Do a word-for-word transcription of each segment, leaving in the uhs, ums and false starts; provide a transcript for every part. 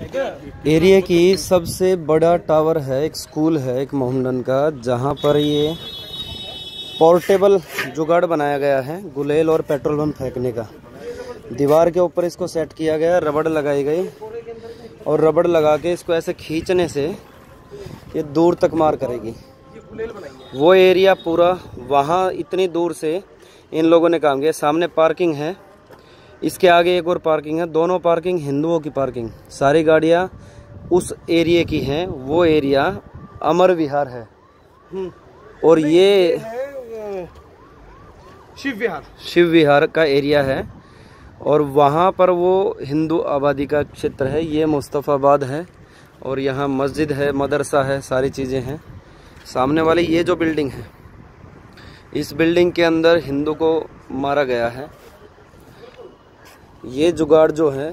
Area की सबसे बड़ा टावर है, एक स्कूल है एक मोहम्मदन का, जहाँ पर ये पोर्टेबल जुगाड़ बनाया गया है गुलेल और पेट्रोल बम फेंकने का। दीवार के ऊपर इसको सेट किया गया, रबड़ लगाई गई और रबड़ लगा के इसको ऐसे खींचने से ये दूर तक मार करेगी। वो एरिया पूरा वहाँ इतनी दूर से इन लोगों ने काम किया। सामने पार्किंग है, इसके आगे एक और पार्किंग है, दोनों पार्किंग हिंदुओं की पार्किंग। सारी गाड़ियाँ उस एरिया की हैं। वो एरिया अमर विहार है और ये शिव विहार शिव विहार का एरिया है और वहाँ पर वो हिंदू आबादी का क्षेत्र है। ये मुस्तफ़ाबाद है और यहाँ मस्जिद है, मदरसा है, सारी चीज़ें हैं। सामने वाली ये जो बिल्डिंग है, इस बिल्डिंग के अंदर हिंदू को मारा गया है। ये जुगाड़ जो है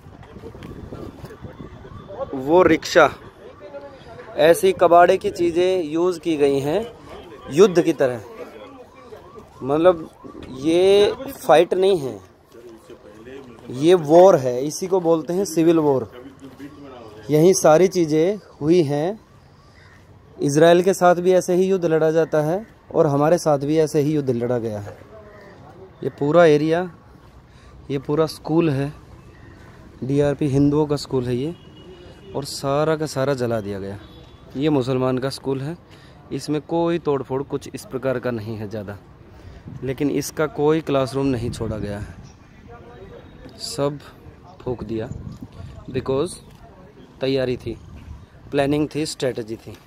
वो रिक्शा, ऐसी कबाड़े की चीज़ें यूज़ की गई हैं युद्ध की तरह। मतलब ये फाइट नहीं है, ये वॉर है, इसी को बोलते हैं सिविल वॉर। यही सारी चीज़ें हुई हैं। इजराइल के साथ भी ऐसे ही युद्ध लड़ा जाता है और हमारे साथ भी ऐसे ही युद्ध लड़ा गया है। ये पूरा एरिया, ये पूरा स्कूल है, डीआरपी हिंदुओं का स्कूल है ये, और सारा का सारा जला दिया गया। ये मुसलमान का स्कूल है, इसमें कोई तोड़फोड़ कुछ इस प्रकार का नहीं है ज़्यादा, लेकिन इसका कोई क्लासरूम नहीं छोड़ा गया है, सब फूंक दिया। बिकॉज़ तैयारी थी, प्लानिंग थी, स्ट्रेटजी थी।